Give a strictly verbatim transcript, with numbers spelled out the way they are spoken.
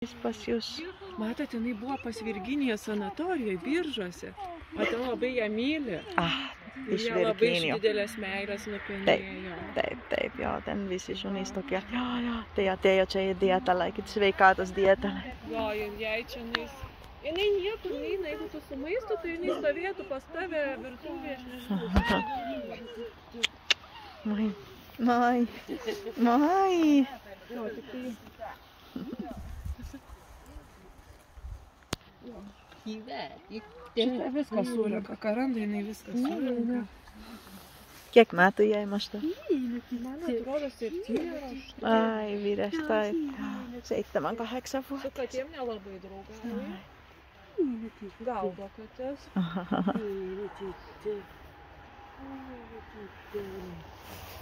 Pas jūs. Matot, jinai buvo pas Virginiją sanatorijoje, Biržuose. O ten labai ją myli. Ah, iš Jie labai iš Virginijų. didelės meilės nupenėjo. Taip, taip, joo, ten visi šunys tokie. Joo, joo, tai atėjo čia į dietą, laikyti sveikatos dietą. Jo, ir jai čia nais... Jinai niekur neina, jeigu tu su maistu, tai jinai stovėtų pas tave virtuvėje, aš nežinau. Mai, mai, mai. Jo, tik tai... Šitą viską surenka, ką randa, jinai viską surenka. Kiek metų jai maždaug? Man atrodo septyni. Ai, vyres, taip. Seitsemän, kahdeksan Su vuotta. katėm nelabai draugauja. Gaudo katės.